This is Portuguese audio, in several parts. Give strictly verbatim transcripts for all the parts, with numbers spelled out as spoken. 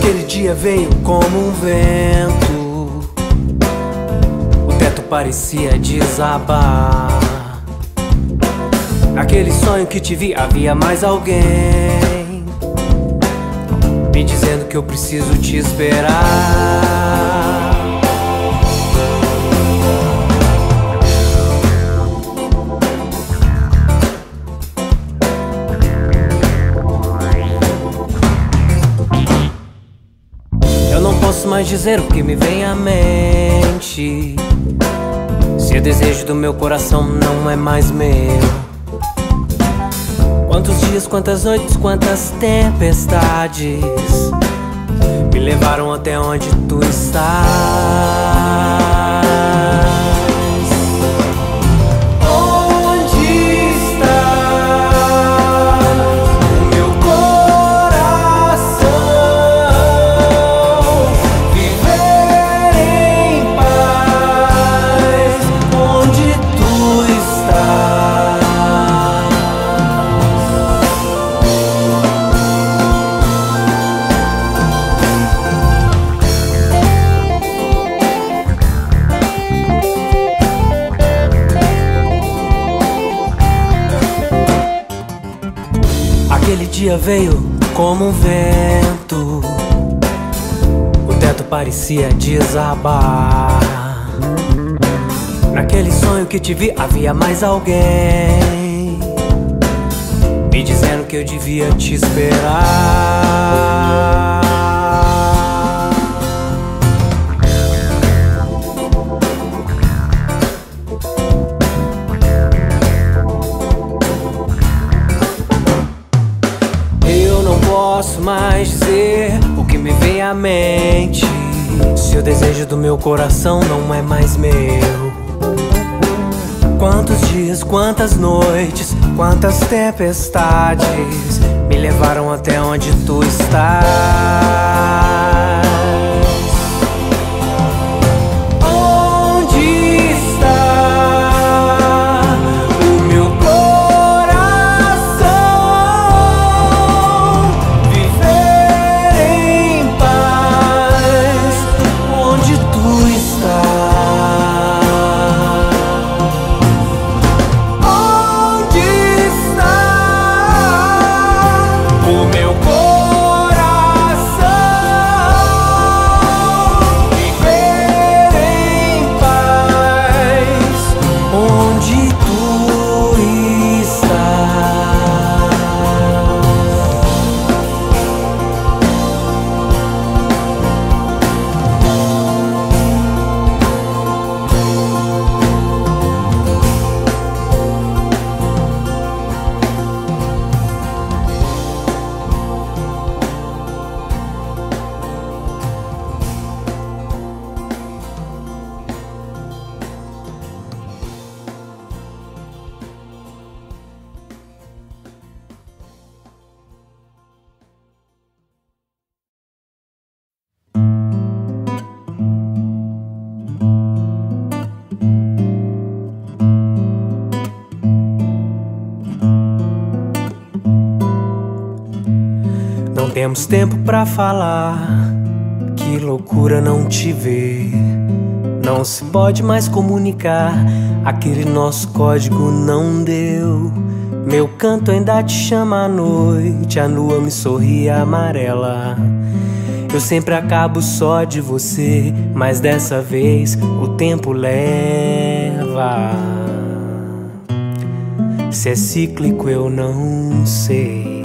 Aquele dia veio como um vento, o teto parecia desabar. Naquele sonho que te vi havia mais alguém me dizendo que eu preciso te esperar. Eu não posso mais dizer o que me vem à mente, se o desejo do meu coração não é mais meu. Quantos dias, quantas noites, quantas tempestades me levaram até onde tu estás. Onde estás, o meu coração? Viver em paz, onde tu estás. Aquele dia veio como um vento, o teto parecia desabar. Naquele sonho que te vi havia mais alguém me dizendo que eu devia te esperar. Posso mais dizer o que me vem à mente, se o desejo do meu coração não é mais meu. Quantos dias, quantas noites, quantas tempestades me levaram até onde tu estás. Não temos tempo pra falar, que loucura não te ver. Não se pode mais comunicar, aquele nosso código não deu. Meu canto ainda te chama à noite, a lua me sorri amarela. Eu sempre acabo só de você, mas dessa vez o tempo leva. Se é cíclico eu não sei.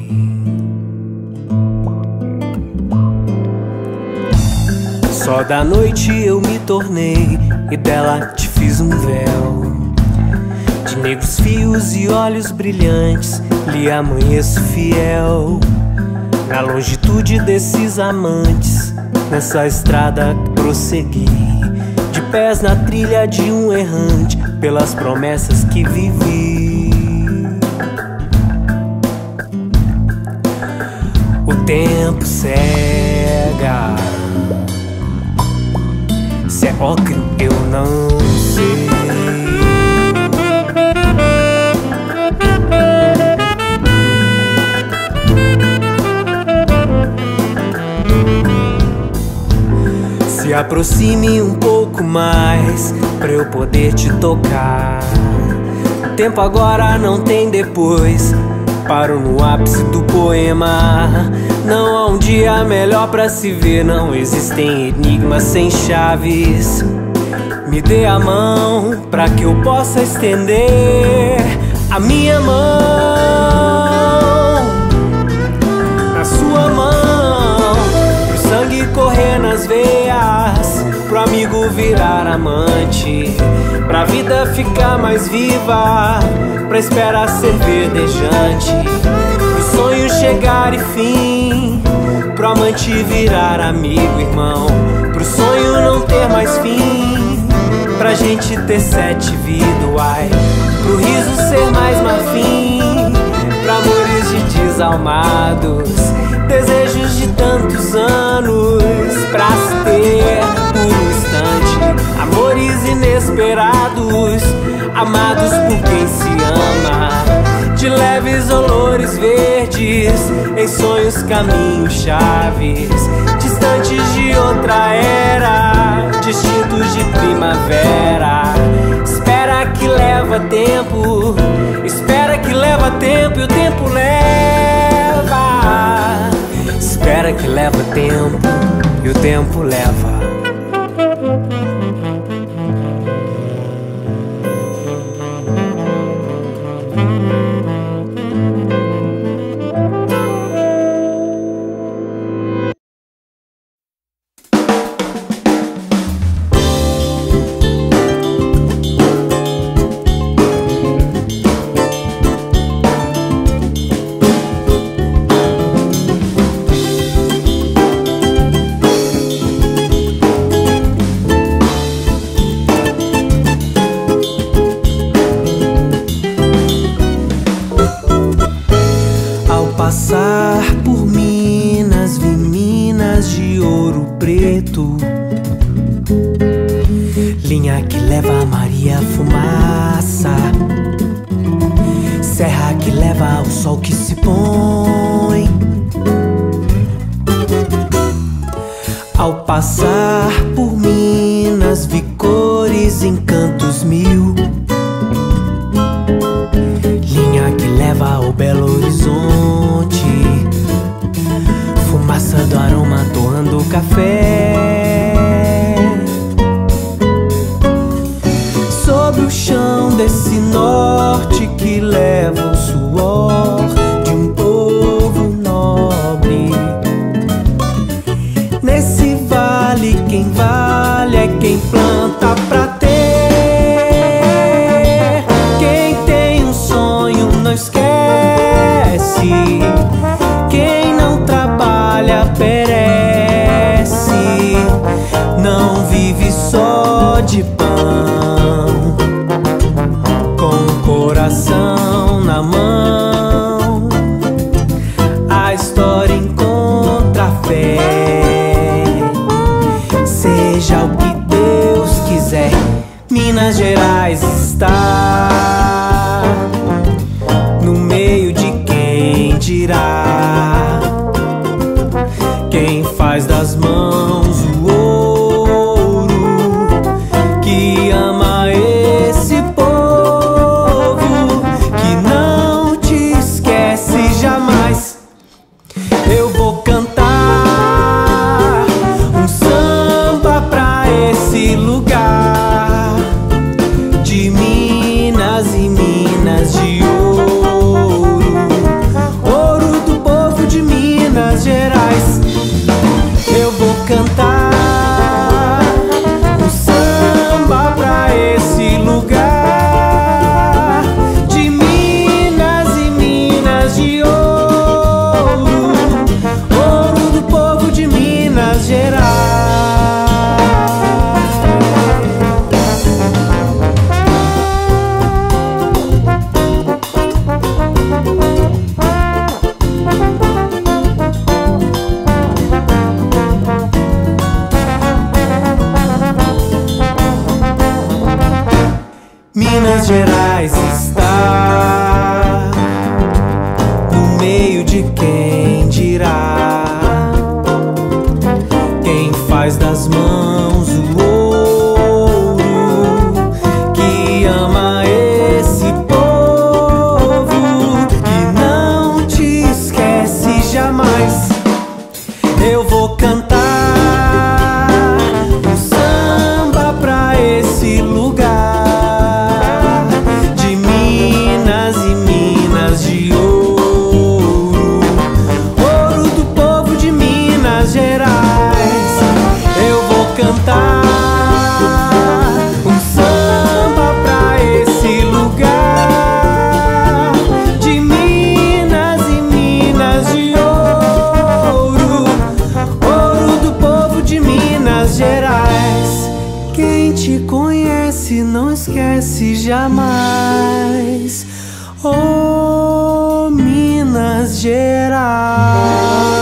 Só da noite eu me tornei e dela te fiz um véu. De negros fios e olhos brilhantes lhe amanheço fiel. Na longitude desses amantes, nessa estrada prossegui, de pés na trilha de um errante, pelas promessas que vivi. O tempo cega, se é ocre eu não sei. aproxime um pouco mais pra eu poder te tocar. Tempo agora não tem depois, paro no ápice do poema. Não há um dia melhor pra se ver, não existem enigmas sem chaves. Me dê a mão pra que eu possa estender a minha mão na sua mão, pro sangue correr nas veias, pro amigo virar amante, pra vida ficar mais viva, pra espera ser verdejante, pro sonho chegar e fim, pro amante virar amigo, irmão, pro sonho não ter mais fim, pra gente ter sete vidas, uai, pro riso ser mais marfim, pra amores de desalmados, desejos de tantos anos, pra se ter por um instante, amores inesperados, amados por quem se ama, de leves olores verdes, em sonhos caminhos chaves, distantes de outra era, distintos de primavera. Espera que leva tempo, espera que leva tempo e o tempo leva. Espera que leva tempo e o tempo leva. Passar por Minas, vi minas de ouro preto, linha que leva a Maria Fumaça, serra que leva ao sol que se põe. Ao passar por Minas, vi cores, encantos mil, linha que leva ao Belo Horizonte, fumaça do aroma torrando café. Sobre o chão desse norte que leva o suor de um povo nobre, nesse vale quem vale é quem planta pra ter. Quem tem um sonho não esquece, quem não trabalha perece, não vive só de pão, com o coração na mão, a história encontra fé, seja o que Deus quiser, Minas Gerais está no meio de quem dirá, quem faz das mãos o ouro, que ama esse povo, que não te esquece jamais. Eu vou cantar um samba pra esse lugar de Minas e Minas de ouro, ouro do povo de Minas Gerais. Eu vou cantar um samba pra esse lugar de Minas e Minas de ouro, ouro do povo de Minas Gerais. Minas Gerais está no meio de quem dirá, quem faz das mãos esquece jamais. Oh, Minas Gerais.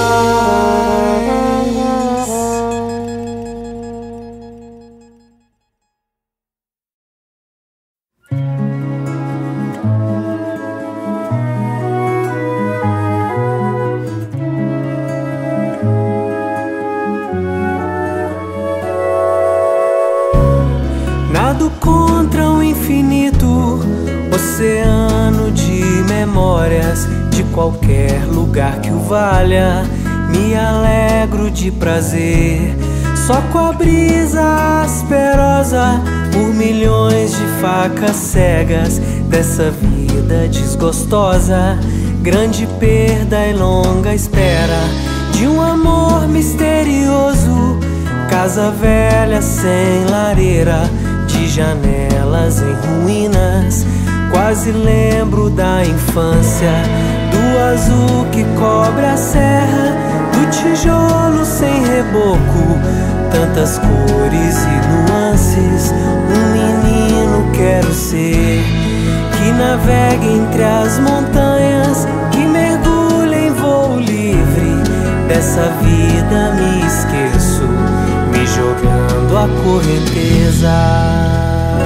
Nado contra o infinito, oceano de memórias, de qualquer lugar que o valha. Me alegro de prazer, só com a brisa asperosa, por milhões de facas cegas dessa vida desgostosa. Grande perda e longa espera de um amor misterioso, casa velha sem lareira, de janelas em ruínas. Quase lembro da infância, do azul que cobre a serra, do tijolo sem reboco, tantas cores e nuances. Um menino quero ser, que navegue entre as montanhas, que mergulhe em voo livre. Dessa vida me esqueço, me jogando a correnteza.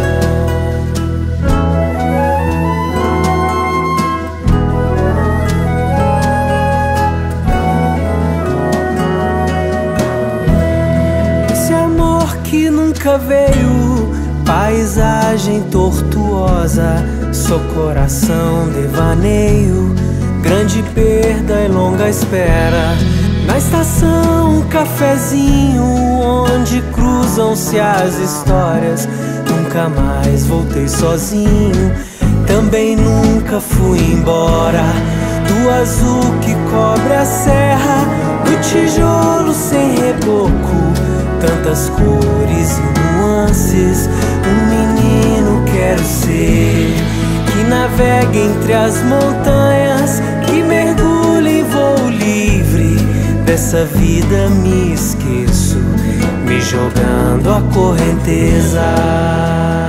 Que nunca veio, paisagem tortuosa, sou coração devaneio, grande perda e longa espera. Na estação um cafezinho, onde cruzam-se as histórias. Nunca mais voltei sozinho, também nunca fui embora. Do azul que cobre a serra, do tijolo sem reboco, tantas cores e nuances. Um menino quero ser, que navegue entre as montanhas, que mergulhe em voo livre. Dessa vida me esqueço, me jogando a correnteza.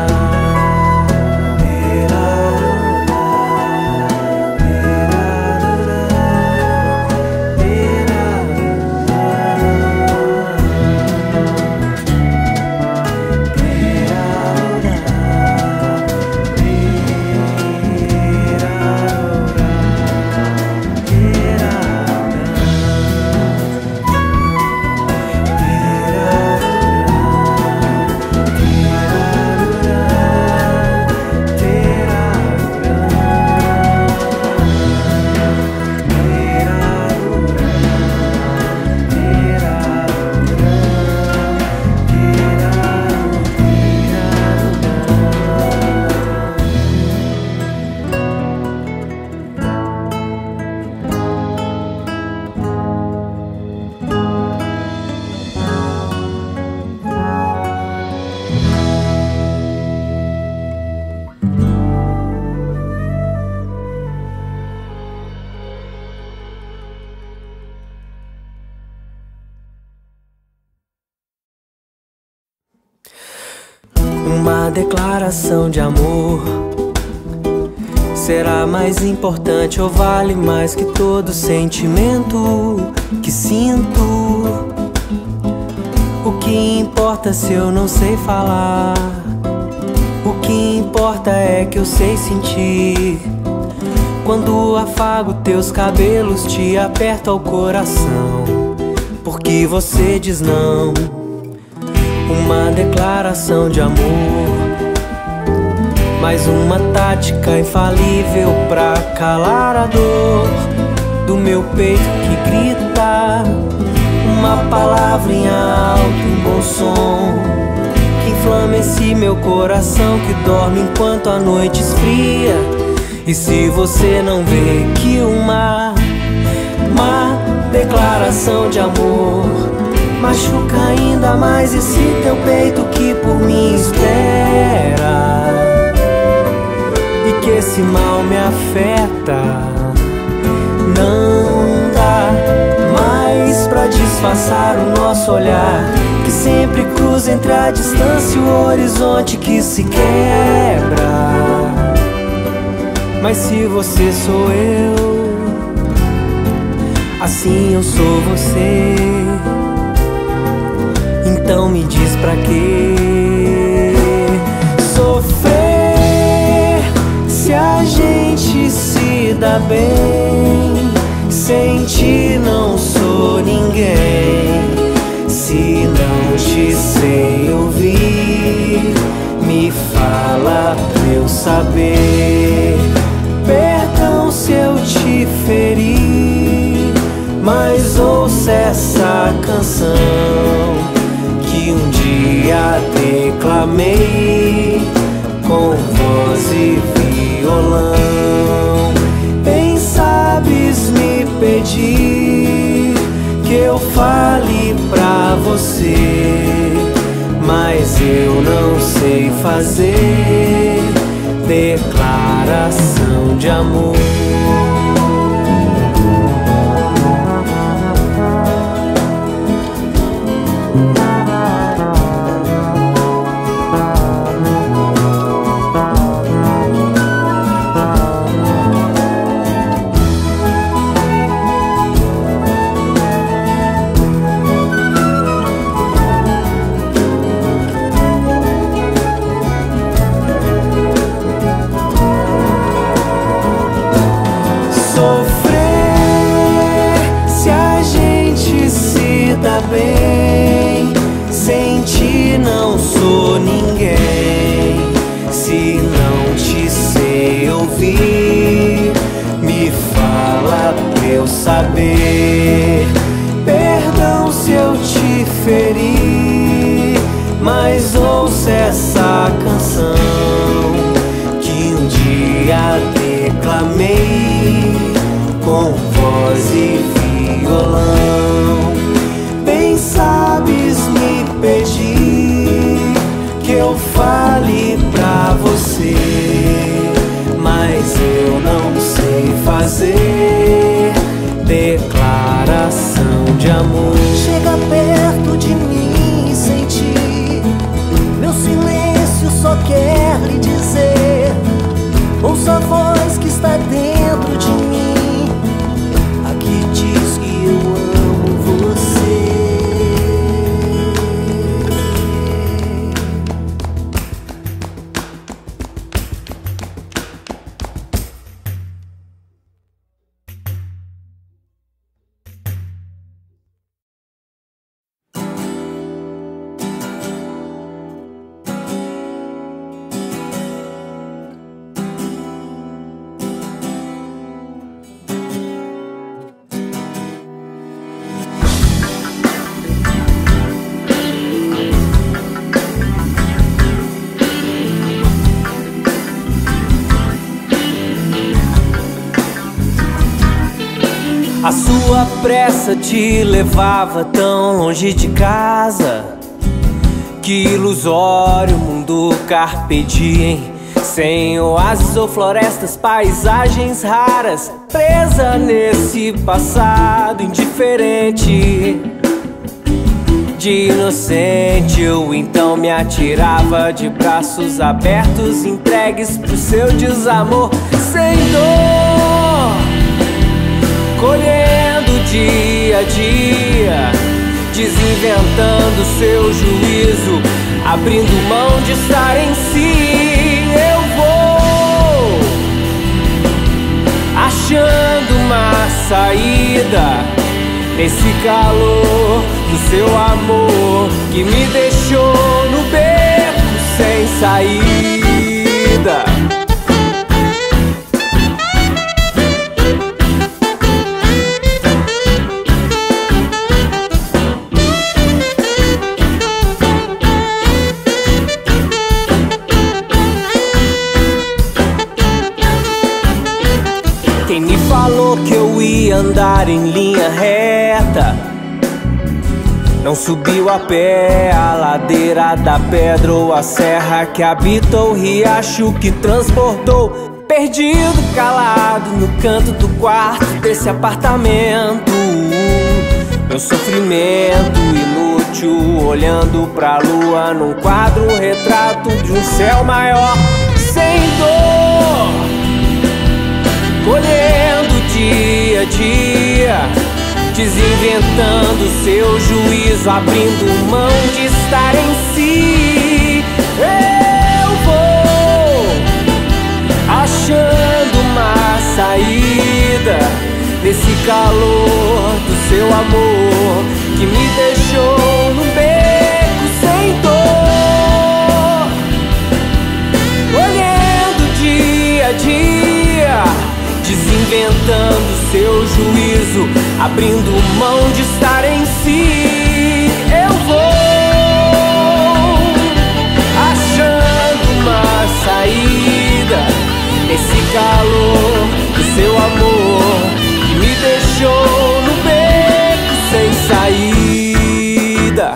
Uma declaração de amor será mais importante ou vale mais que todo sentimento que sinto? O que importa se eu não sei falar? O que importa é que eu sei sentir. Quando afago teus cabelos, te aperto ao coração, porque você diz não. Uma declaração de amor, mais uma tática infalível pra calar a dor do meu peito que grita. Uma palavra em alto, em bom som, que inflama esse meu coração que dorme enquanto a noite esfria. E se você não vê que uma, uma declaração de amor machuca ainda mais esse teu peito que por mim espera, e que esse mal me afeta, não dá mais pra disfarçar o nosso olhar, que sempre cruza luz entre a distância e o horizonte que se quebra. Mas se você sou eu, assim eu sou você. Então me diz pra quê sofrer se a gente se dá bem? Sem ti não sou ninguém. Se não te sei ouvir, me fala pra eu saber. Perdão se eu te feri, mas ouça essa canção que um dia declamei com voz e violão. Bem sabes me pedir que eu fale pra você, mas eu não sei fazer declaração de amor. Bem, sem ti não sou ninguém. Se não te sei ouvir, me fala pra eu saber. Perdão se eu te feri, mas ouça essa canção que um dia declamei com voz e violão. Sabes me pedir que eu fale pra você, mas eu não sei fazer declaração de amor. Chega perto de mim e sentir meu silêncio só quer lhe dizer. Ouça a voz que está dentro de mim, a que diz que eu amo você. A sua pressa te levava tão longe de casa. Que ilusório mundo carpe diem, sem oásis ou florestas, paisagens raras, presa nesse passado indiferente. De inocente eu então me atirava de braços abertos, entregues pro seu desamor, sem dor, colhendo dia a dia, desinventando seu juízo, abrindo mão de estar em si. Eu vou achando uma saída nesse calor do seu amor que me deixou no beco sem saída. Quem me falou que eu ia andar em linha reta não subiu a pé a ladeira da pedra ou a serra que habita o riacho que transbordou. Perdido, calado no canto do quarto desse apartamento, meu sofrimento inútil fértil, olhando pra lua num quadro, um retrato de um céu maior, sem dor, colhendo dia a dia, desinventando seu juízo, abrindo mão de estar em si. Eu vou achando uma saída desse calor do seu amor que me deixou num beco sem dor, olhando dia a dia, desinventando seu juízo, abrindo mão de estar em si. Eu vou achando uma saída nesse calor do seu amor que me deixou no beco sem saída.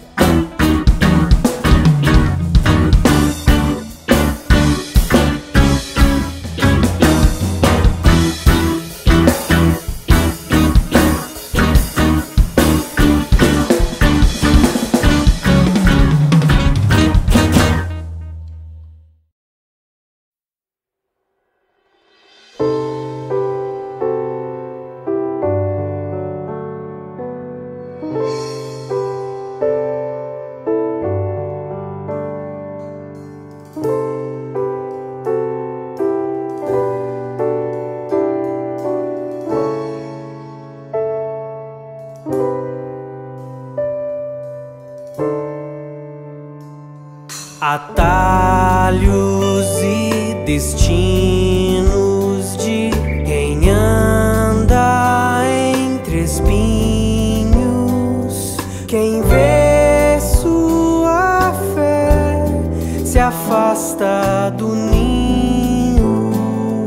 Atalhos e destinos de quem anda entre espinhos, quem vê sua fé se afasta do ninho,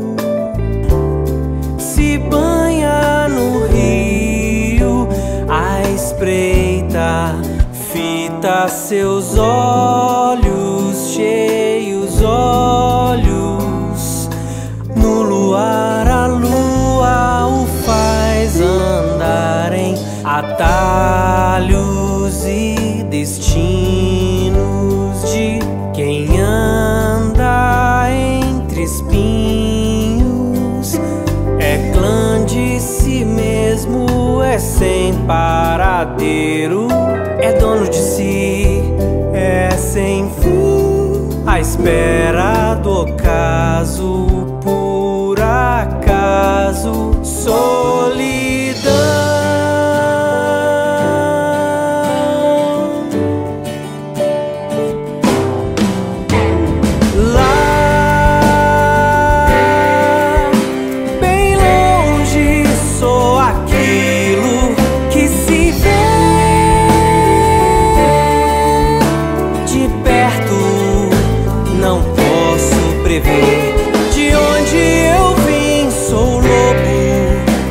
se banha no rio, a espreita, fita seus olhos cheios, olhos no luar, a lua o faz andar em atalhos e destinos de quem anda entre espinhos. É clã de si mesmo, é sem paradeiro, é dono de si, é sem fim, à espera do ocaso, por acaso, solidão. Lá, bem longe, sou aquilo que se vê de perto, não posso prever. De onde eu vim, sou lobo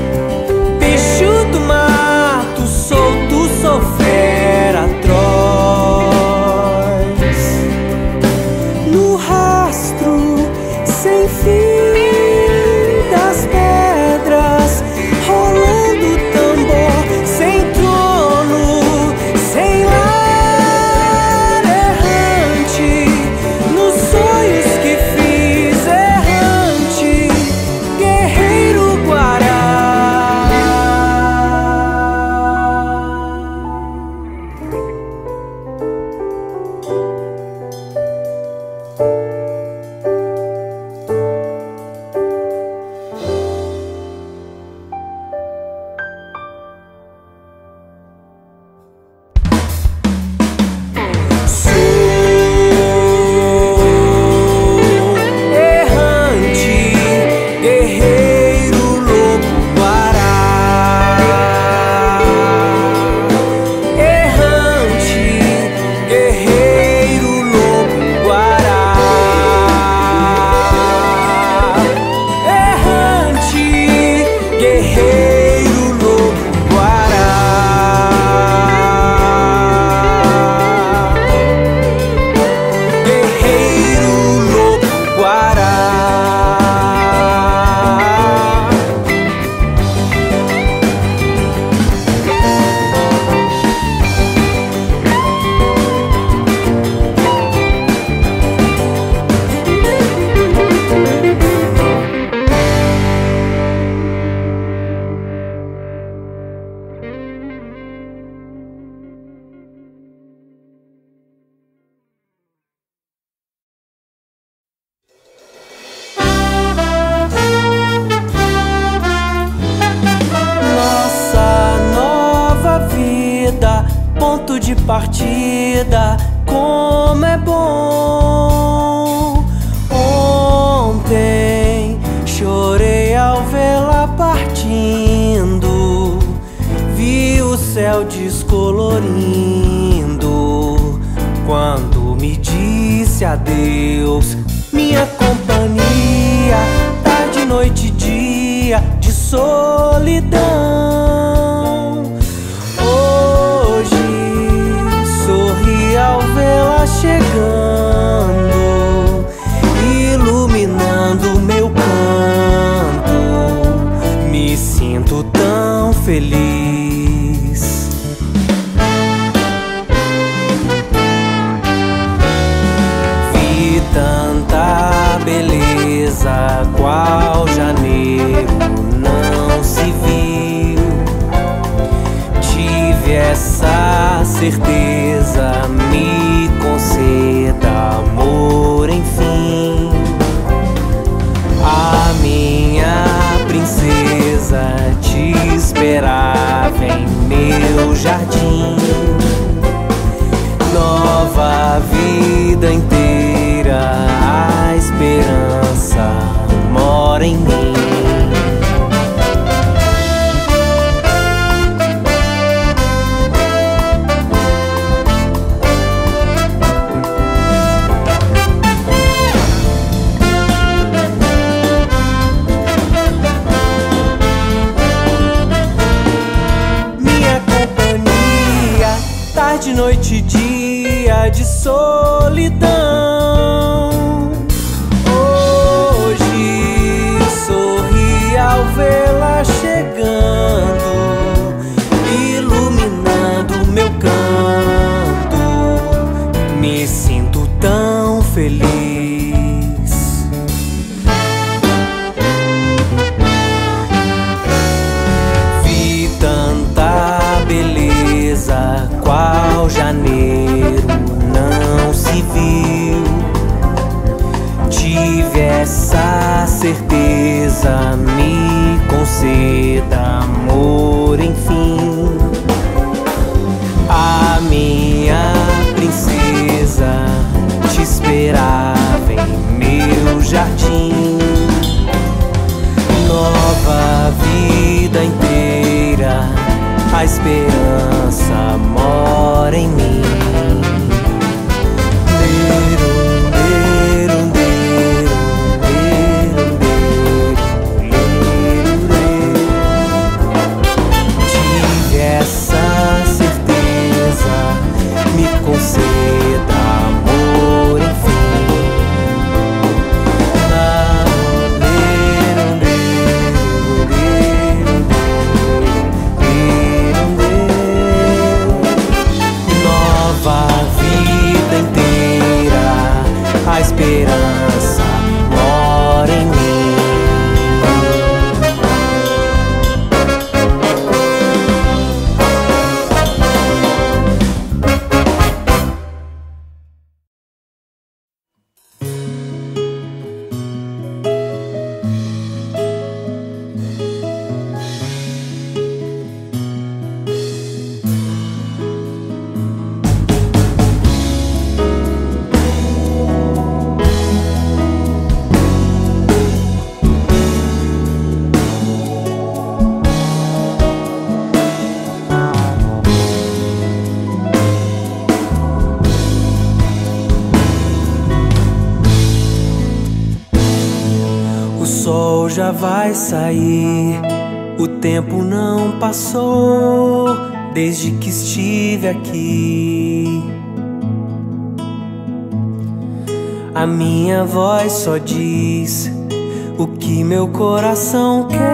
vida, como é bom. Ontem chorei ao vê-la partindo, vi o céu descolorindo quando me disse adeus. Minha companhia, tarde, noite e dia de solidão. Hoje sorri ao vê-la chegando, iluminando meu canto. Me sinto tão feliz. Vi tanta beleza, qual janeiro não se viu. Tive essa certeza, me conceda amor, enfim. A minha princesa te esperava em meu jardim. Nova vida inteira, a esperança mora em mim. Tarde, noite e dia de solidão. Hoje sorri ao vê-la chegando, iluminando meu canto. Me sinto tão feliz. Vi tanta beleza, qual janeiro não se viu. Tive essa certeza, me conceda amor, enfim. A minha princesa te esperava em meu jardim. Nova vida inteira, a esperança mora em mim. Tive essa certeza, me conceda amor, enfim. A esperança mora em mim. O sol já vai sair, o tempo não passou desde que estive aqui. A minha voz só diz o que meu coração quer.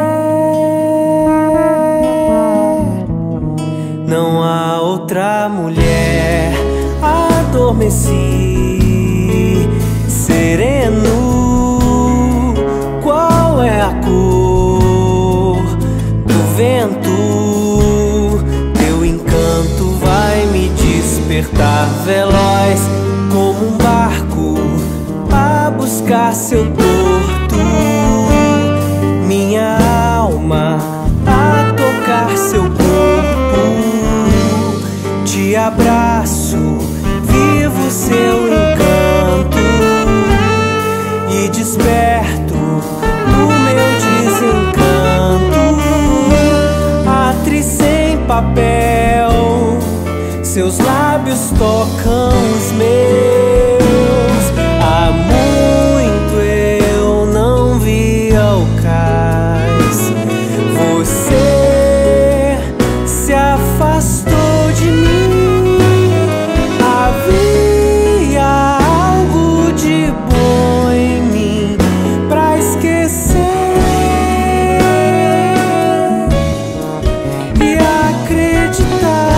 Não há outra mulher. Adormeci sereno. Qual é a cor do vento? Teu encanto vai me despertar, veloz como um barco a buscar seu porto. Minha alma a tocar seu corpo. Te abraço papel, seus lábios tocam os meus. Há muito eu não via o cais. Você se afastou de mim. Havia algo de bom em mim pra esquecer e acreditar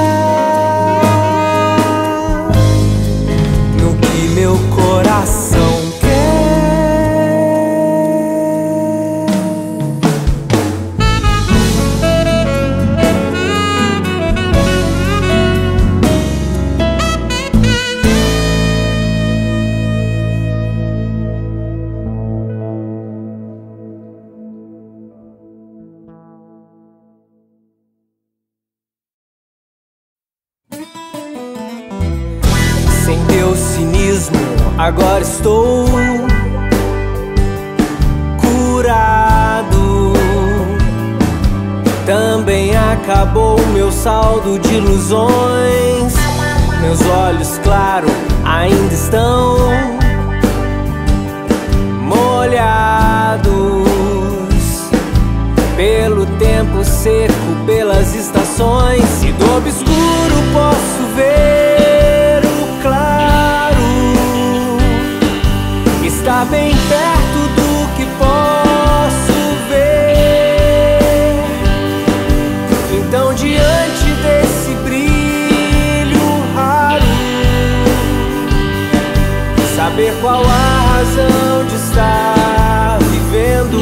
no que meu coração quer. Sem teu cinismo, agora estou curado. Também acabou meu saldo de ilusões. Meus olhos, claro, ainda estão molhados pelo tempo seco, pelas estações. E do obscuro posso ver o claro. Está bem perto do que posso ver. Então, diante desse brilho raro, saber qual a razão de estar vivendo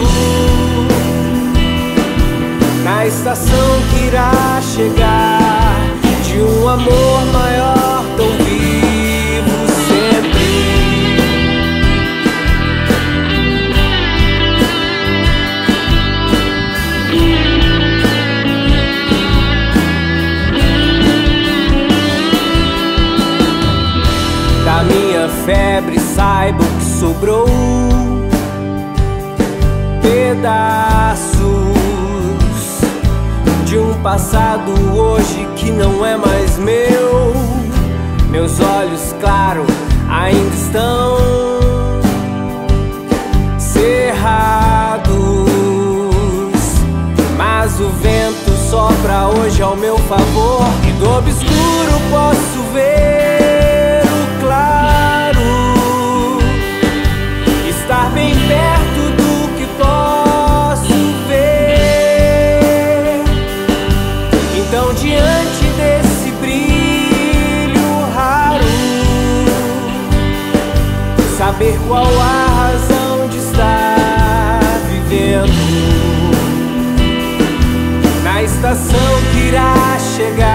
na estação que irá chegar, de um amor maior tão vivo sempre. Da minha febre saiba o que sobrou, pedaços de um passado hoje que não é mais meu. Meus olhos, claro, ainda estão cerrados, mas o vento sopra hoje ao meu favor. E do obscuro posso ver o claro. Estar bem perto do que posso ver. Então, diante desse brilho raro, saber qual a razão de estar vivendo na estação que irá chegar,